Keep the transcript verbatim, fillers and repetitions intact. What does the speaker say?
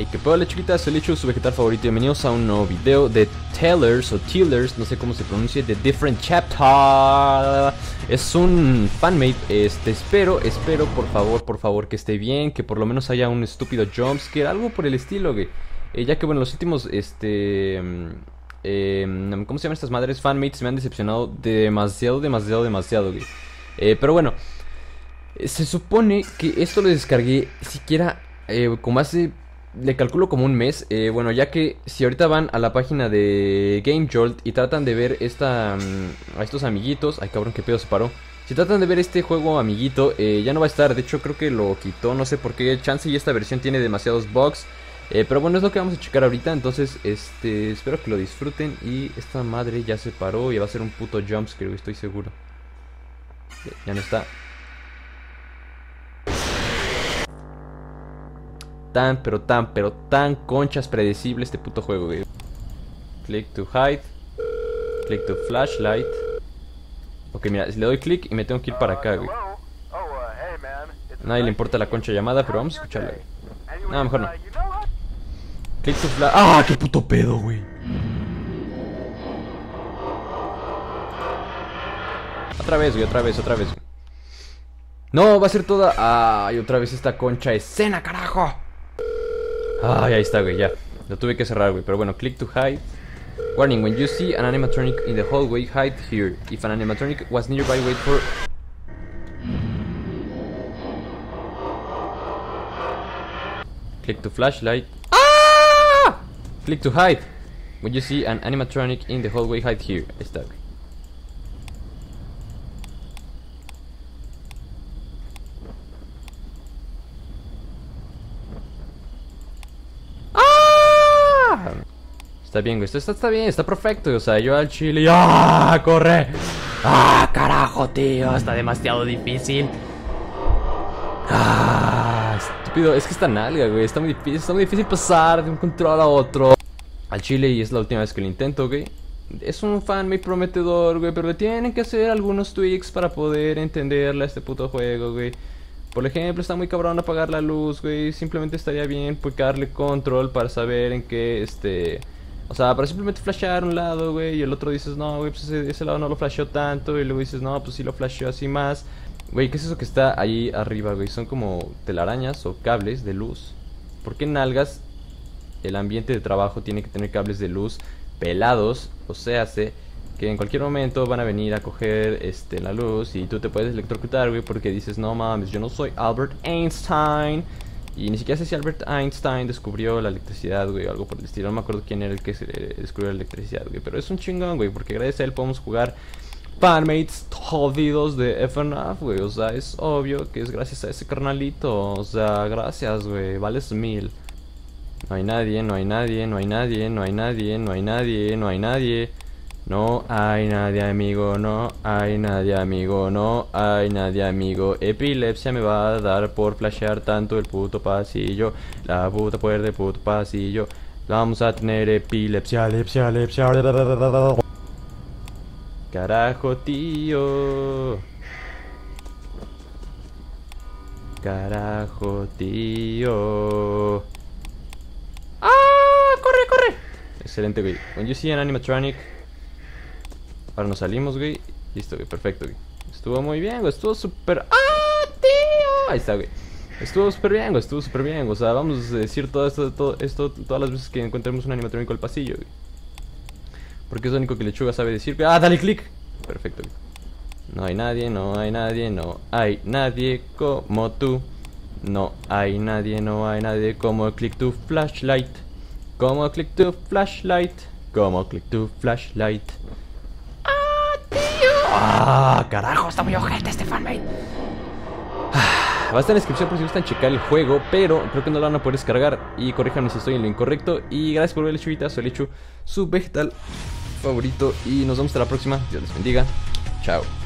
Hey, que pedo, lechuguitas, soy Lechu, su vegetal favorito. Bienvenidos a un nuevo video de Tellers o Tillers, no sé cómo se pronuncia, de Different Chapter. Es un fanmade, este, espero, espero, por favor, por favor, que esté bien, que por lo menos haya un estúpido jumpscare, algo por el estilo, güey. Eh, ya que, bueno, los últimos, este... Eh, ¿cómo se llaman estas madres? Fanmates me han decepcionado demasiado, demasiado, demasiado, güey. Eh, pero bueno, se supone que esto lo descargué siquiera eh, como hace... Le calculo como un mes, eh, bueno, ya que si ahorita van a la página de GameJolt y tratan de ver esta, um, a estos amiguitos, ay cabrón, qué pedo se paró. Si tratan de ver este juego amiguito, eh, ya no va a estar, de hecho creo que lo quitó, no sé por qué, chance y esta versión tiene demasiados bugs. Eh, pero bueno, es lo que vamos a checar ahorita, entonces, este, espero que lo disfruten. Y esta madre ya se paró y va a ser un puto jumpscare, estoy seguro. Ya no está. Tan, pero tan, pero tan conchas predecible este puto juego, güey. Click to hide. Click to flashlight. Ok, mira, le doy click y me tengo que ir para acá, güey. A nadie le importa la concha llamada, pero vamos a escucharla, güey. No, mejor no. Click to flash. ¡Ah, qué puto pedo, güey! Otra vez, güey, otra vez, otra vez, güey. No, va a ser toda... ¡Ay, otra vez esta concha escena, carajo! Ay, ahí está, güey, ya. Lo tuve que cerrar, güey, pero bueno, click to hide. Warning, when you see an animatronic in the hallway, hide here. If an animatronic was nearby, wait for... Click to flashlight. ¡Ah! Click to hide. When you see an animatronic in the hallway, hide here. Ahí está, güey. Está bien, güey, esto está, está bien, está perfecto. O sea, yo al chile... ¡Ah! ¡Corre! ¡Ah, carajo, tío! Está demasiado difícil. ¡Ah! Estúpido, es que está nalga, güey. Está muy difícil, está muy difícil pasar de un control a otro. Al chile, y es la última vez que lo intento, güey. Es un fanmade prometedor, güey, pero le tienen que hacer algunos tweaks para poder entenderle a este puto juego, güey. Por ejemplo, está muy cabrón apagar la luz, güey. Simplemente estaría bien picarle control para saber en qué, este... O sea, para simplemente flashear un lado, güey, y el otro dices, no, güey, pues ese, ese lado no lo flasheó tanto. Y luego dices, no, pues sí lo flasheó así más. Güey, ¿qué es eso que está ahí arriba, güey? Son como telarañas o cables de luz. ¿Por qué nalgas el ambiente de trabajo tiene que tener cables de luz pelados? O sea, hace que en cualquier momento van a venir a coger este, la luz y tú te puedes electrocutar, güey, porque dices, no mames, yo no soy Albert Einstein. Y ni siquiera sé si Albert Einstein descubrió la electricidad, güey, o algo por el estilo. No me acuerdo quién era el que se descubrió la electricidad, güey. Pero es un chingón, güey, porque gracias a él podemos jugar fanmates jodidos de F NAF, güey. O sea, es obvio que es gracias a ese carnalito. O sea, gracias, güey, vales mil. No hay nadie, no hay nadie, no hay nadie, no hay nadie, no hay nadie, no hay nadie. No hay nadie, amigo, no hay nadie, amigo, no hay nadie, amigo. Epilepsia me va a dar por flashear tanto el puto pasillo. La puta puerta del puto pasillo. Vamos a tener epilepsia, epilepsia, epilepsia. Carajo, tío. Carajo, tío. ¡Ah! ¡Corre, corre! Excelente, güey. When you see an animatronic... Ahora nos salimos, güey. Listo, güey, perfecto, güey. Estuvo muy bien, güey, estuvo súper... ¡Ah, tío! Ahí está, güey. Estuvo súper bien, güey, estuvo súper bien. O sea, vamos a decir todo esto, todo esto todas las veces que encontremos un animatrónico al pasillo, güey. Porque es lo único que Lechuga sabe decir. ¡Ah, dale click! Perfecto, güey. No hay nadie, no hay nadie, no hay nadie como tú. No hay nadie, no hay nadie como click to flashlight. Como click to flashlight. Como click to flashlight. ¡Ah, carajo! Está muy ojete este fanmade. Va a estar en la descripción por si gustan checar el juego, pero creo que no lo van a poder descargar. Y corríjanme si estoy en lo incorrecto. Y gracias por ver, lechuguitas. Soy Lechu, su vegetal favorito. Y nos vemos hasta la próxima. Dios les bendiga. Chao.